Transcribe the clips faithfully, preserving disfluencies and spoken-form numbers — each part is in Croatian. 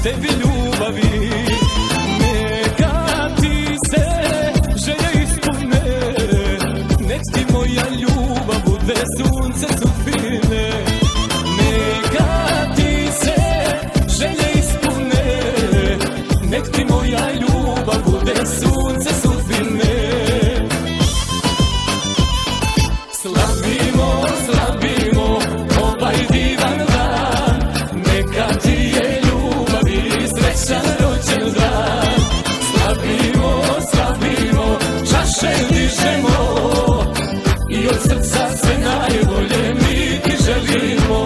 tebi ljubavi. Neka ti se želje ispune, nek ti moja ljubav bude sunce sudbine. Neka ti se želje ispune, nek ti moja ljubav bude sunce sudbine. Slavimo, slavimo ovaj divan dan, neka ti je ljubav i srećan rođendan. Slavimo, slavimo, čaše dižemo i od srca sve najbolje mi ti želimo.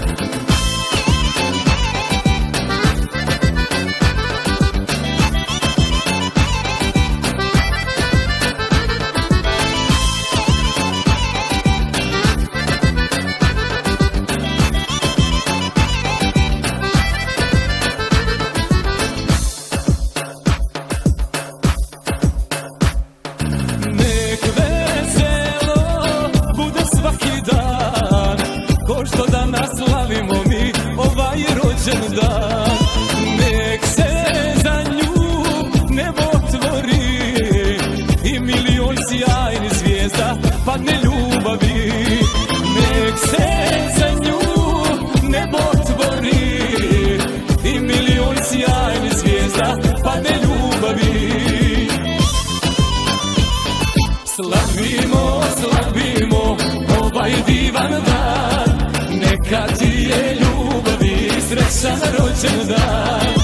Ko što danas slavimo mi ovaj rođendan, nek se za nju nebo otvori i milion sjajnih zvijezda padne ljubavi. Nek se za nju nebo otvori i milion sjajnih zvijezda padne ljubavi. Slavimo, slavimo ovaj divan dan, neka ti je ljubav i srećan rođendan.